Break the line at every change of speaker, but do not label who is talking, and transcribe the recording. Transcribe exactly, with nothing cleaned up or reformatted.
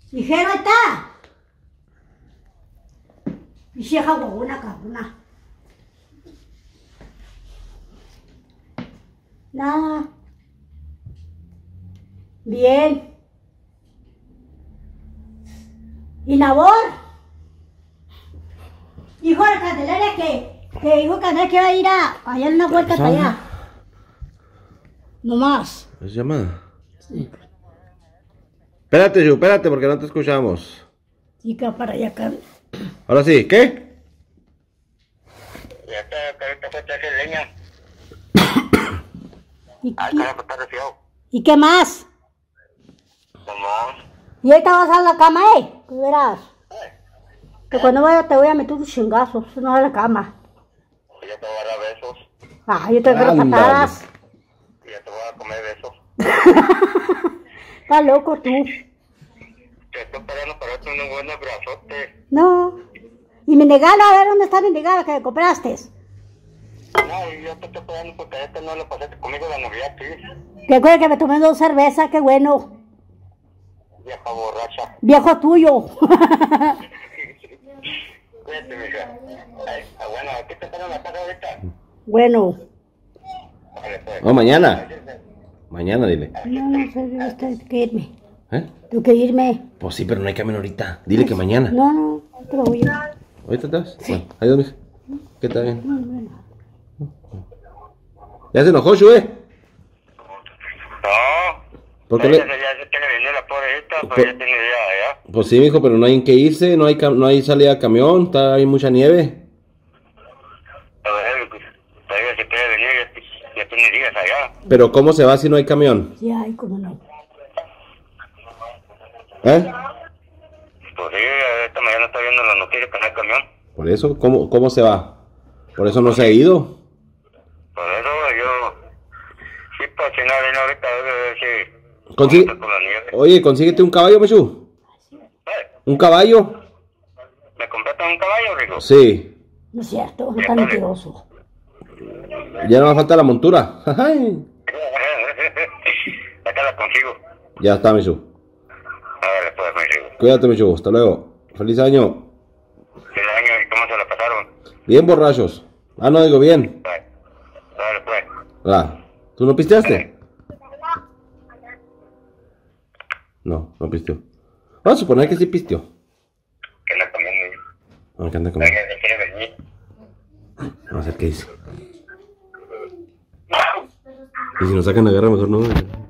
Ligero está. Y si es agua una cabrona. Nada. Bien. ¿Y Nabor? Hijo de Candelaria que, que dijo Candelaria que iba a ir a, a dar una vuelta para allá. No más.
¿Es llamada? Sí. Espérate, Yu, espérate, porque no te escuchamos.
Sí, que va para allá, Carlos.
Ahora sí, ¿qué?
Ya está, ahorita fue a hacer leña.
¿Y,
Al
y,
carajo está resfriado.
¿Y qué más?
Como,
Y ahorita vas a la cama, eh. Que verás. Que cuando vaya te voy a meter tus chingazos. No a la cama.
ya te voy a dar besos.
Ah, yo te quiero
Ándale.
patadas.
Ya te voy a comer besos.
Estás loco tú.
Te estoy esperando para darte unos buenos brazotes.
No. Y mi negala, a ver dónde está mi negala que me compraste.
No, y yo te estoy esperando porque a este no lo pasaste conmigo la Navidad, sí.
Que acuerdas que me tomé dos cervezas, qué bueno.
Vieja borracha.
Viejo tuyo.
Cuídate, mija. Ay, ah, bueno, ¿qué te esperan en la casa ahorita?
Bueno.
Vale, pues.
Oh, mañana. Mañana, dile.
No, no sé, yo tengo que irme.
¿Eh?
Tengo que irme.
Pues sí, pero no hay camión ahorita. Dile que mañana.
No, no, no te lo voy a ir.
¿Ahorita te vas? Bueno, adiós, mija. ¿Qué tal bien?
No, bueno.
¿Ya se enojó, Shue?
No.
¿Por qué
Ella
le...?
ya se tiene venir la pobre esta,
Por-
pues ya tiene idea, ¿ya?
Pues sí, mijo, pero no hay en qué irse, no hay, cam- no hay salida a camión, está, hay mucha nieve.
A ver, todavía se quiere venir, ya, ya tiene días allá.
Pero ¿cómo se va si no hay camión?
Sí, ay, cómo no.
¿Eh?
Pues sí, esta mañana está viendo las noticias que no hay camión.
Por eso, ¿cómo, cómo se va? Por eso no se ha ido.
Por eso yo, sí, pues si no viene ahorita, a ver si...
Consigue...
cómo está con la nieve.
Oye, consíguete un caballo, Mechu.
Eh,
¿Un caballo?
¿Me compraste un caballo, Rico?
Sí.
No es cierto, no está mentiroso.
Ya no me falta la montura. Ay.
Acá la consigo.
Ya está, Mechu.
A ver, pues, me digo.
Cuídate, Mechu. Hasta luego. Feliz año.
¿Qué año y cómo se la pasaron?
Bien borrachos. Ah, no, digo bien.
Vale, vale, pues.
Ah, ¿tú no pisteaste? No, no pisteó. Vamos a suponer que sí pisteó.
Que la comiendo.
No, que anda comiendo.
Venga, se quiere venir.
Vamos a ver qué dice. Y si nos sacan la guerra, mejor no.